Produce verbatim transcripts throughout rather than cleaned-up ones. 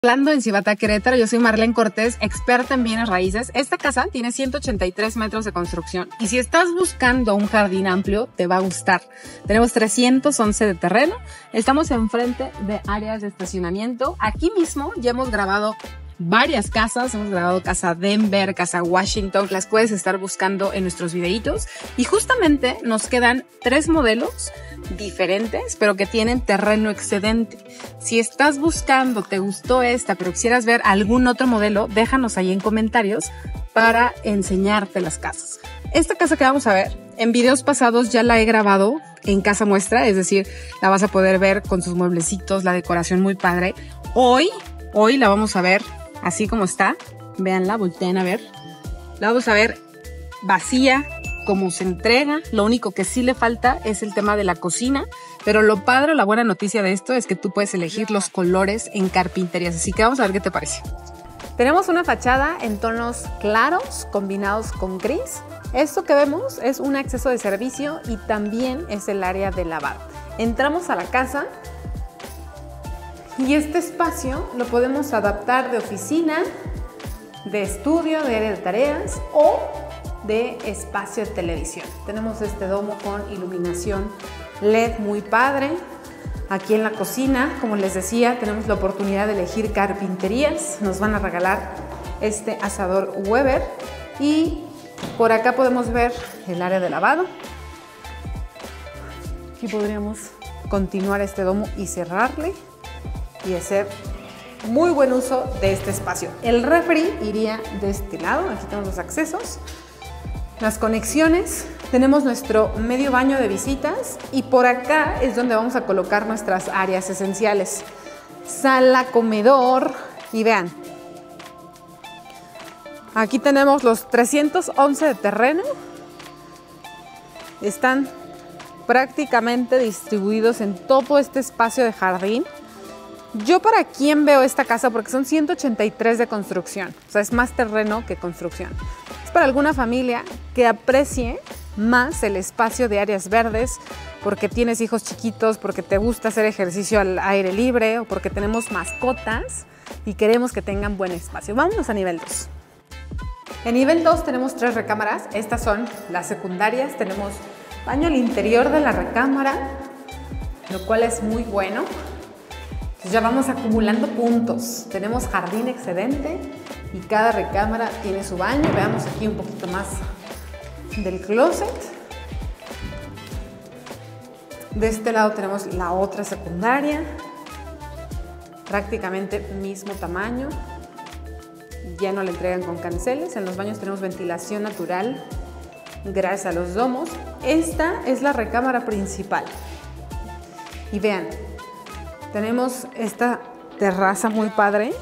Hablando en Cibatá, Querétaro, yo soy Marlene Cortés, experta en bienes raíces. Esta casa tiene ciento ochenta y tres metros de construcción y si estás buscando un jardín amplio, te va a gustar. Tenemos trescientos once de terreno, estamos enfrente de áreas de estacionamiento. Aquí mismo ya hemos grabado varias casas, hemos grabado casa Denver, casa Washington, las puedes estar buscando en nuestros videitos. Y justamente nos quedan tres modelos diferentes, pero que tienen terreno excedente. Si estás buscando, te gustó esta, pero quisieras ver algún otro modelo, déjanos ahí en comentarios para enseñarte las casas. Esta casa que vamos a ver, en videos pasados ya la he grabado en casa muestra, es decir, la vas a poder ver con sus mueblecitos, la decoración muy padre. Hoy, hoy la vamos a ver así como está, véanla, volteen a ver. La vamos a ver vacía, como se entrega. Lo único que sí le falta es el tema de la cocina, pero lo padre, la buena noticia de esto es que tú puedes elegir los colores en carpinterías, así que vamos a ver qué te parece. Tenemos una fachada en tonos claros combinados con gris. Esto que vemos es un acceso de servicio y también es el área de lavado. Entramos a la casa y este espacio lo podemos adaptar de oficina, de estudio, de área de tareas o de espacio de televisión. Tenemos este domo con iluminación L E D muy padre. Aquí en la cocina, como les decía, tenemos la oportunidad de elegir carpinterías. Nos van a regalar este asador Weber y por acá podemos ver el área de lavado. Aquí podríamos continuar este domo y cerrarle y hacer muy buen uso de este espacio. El refri iría de este lado, aquí tenemos los accesos, las conexiones, tenemos nuestro medio baño de visitas y por acá es donde vamos a colocar nuestras áreas esenciales. Sala, comedor y vean, aquí tenemos los trescientos once de terreno, están prácticamente distribuidos en todo este espacio de jardín. Yo para quién veo esta casa porque son ciento ochenta y tres de construcción, o sea es más terreno que construcción. Es para alguna familia que aprecie más el espacio de áreas verdes porque tienes hijos chiquitos, porque te gusta hacer ejercicio al aire libre o porque tenemos mascotas y queremos que tengan buen espacio. Vámonos a nivel dos. En nivel dos tenemos tres recámaras, estas son las secundarias, tenemos baño al interior de la recámara, lo cual es muy bueno. Ya vamos acumulando puntos. Tenemos jardín excedente y cada recámara tiene su baño. Veamos aquí un poquito más del closet. De este lado tenemos la otra secundaria. Prácticamente mismo tamaño. Ya no le entregan con canceles. En los baños tenemos ventilación natural gracias a los domos. Esta es la recámara principal. Y vean, tenemos esta terraza muy padre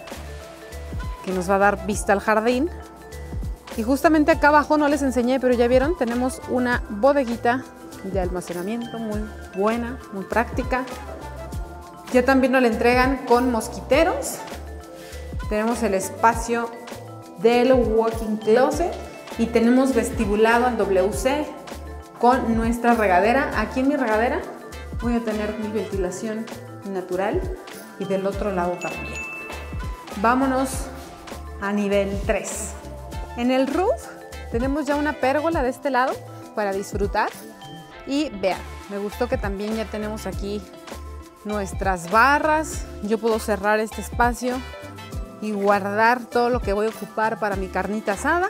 que nos va a dar vista al jardín. Y justamente acá abajo, no les enseñé, pero ya vieron, tenemos una bodeguita de almacenamiento muy buena, muy práctica. Ya también nos la entregan con mosquiteros. Tenemos el espacio del walk-in closet y tenemos vestibulado en doble u ce con nuestra regadera. Aquí en mi regadera voy a tener mi ventilación natural y del otro lado también. Vámonos a nivel tres. En el roof tenemos ya una pérgola de este lado para disfrutar y vean, me gustó que también ya tenemos aquí nuestras barras. Yo puedo cerrar este espacio y guardar todo lo que voy a ocupar para mi carnita asada.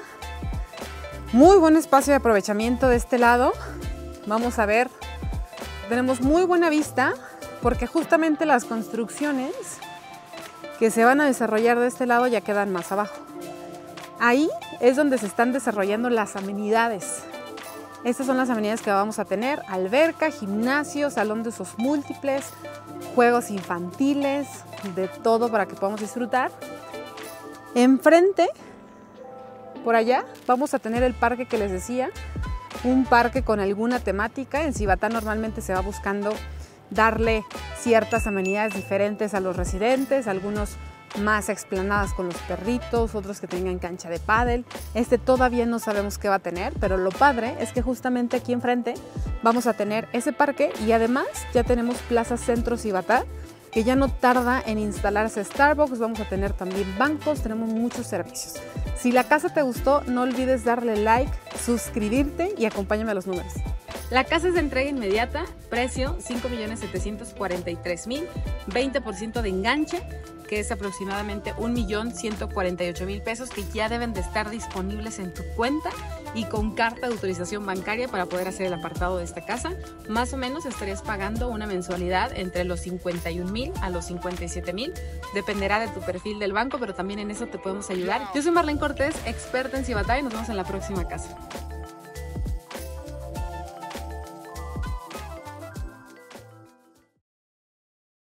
Muy buen espacio de aprovechamiento de este lado. Vamos a ver, tenemos muy buena vista porque justamente las construcciones que se van a desarrollar de este lado ya quedan más abajo. Ahí es donde se están desarrollando las amenidades. Estas son las amenidades que vamos a tener: alberca, gimnasio, salón de usos múltiples, juegos infantiles, de todo para que podamos disfrutar. Enfrente, por allá, vamos a tener el parque que les decía, un parque con alguna temática. En Cibatá normalmente se va buscando darle ciertas amenidades diferentes a los residentes, algunos más explanadas con los perritos, otros que tengan cancha de pádel. Este todavía no sabemos qué va a tener, pero lo padre es que justamente aquí enfrente vamos a tener ese parque y además ya tenemos Plaza Centro Cibatá, que ya no tarda en instalarse Starbucks, vamos a tener también bancos, tenemos muchos servicios. Si la casa te gustó, no olvides darle like, suscribirte y acompáñame a los números. La casa es de entrega inmediata, precio cinco millones setecientos cuarenta y tres mil, veinte por ciento de enganche, que es aproximadamente un millón ciento cuarenta y ocho mil pesos que ya deben de estar disponibles en tu cuenta y con carta de autorización bancaria para poder hacer el apartado de esta casa. Más o menos estarías pagando una mensualidad entre los cincuenta y un mil a los cincuenta y siete mil. Dependerá de tu perfil del banco, pero también en eso te podemos ayudar. Yo soy Marlene Cortés, experta en Cibatay, y nos vemos en la próxima casa.